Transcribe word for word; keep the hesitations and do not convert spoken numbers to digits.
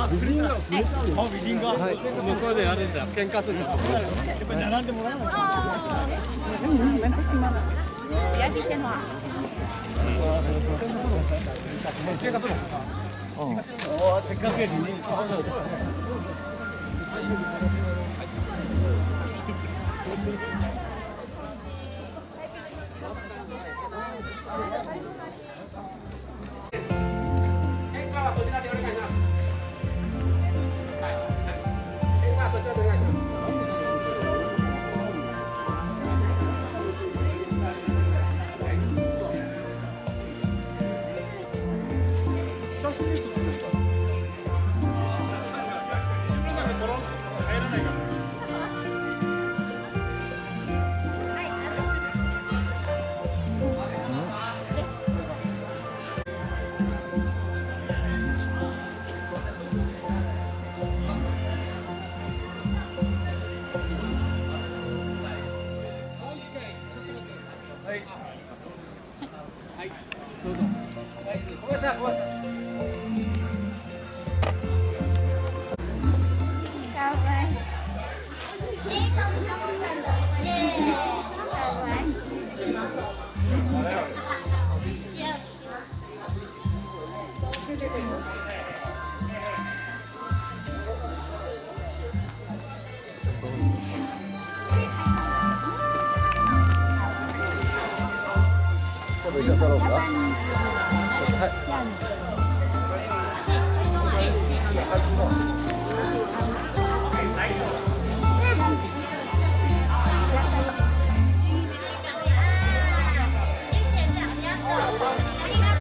あ、ビリンガくれたの。あ、ビリンガ。はい。向こうでやるんだよ。喧嘩する。やっぱり並んでもらわない。 嗯，蛮开心嘛。别的先话。 喧嘩するの。うん。おお、せっかくやに。一緒に撮ろうか。はい。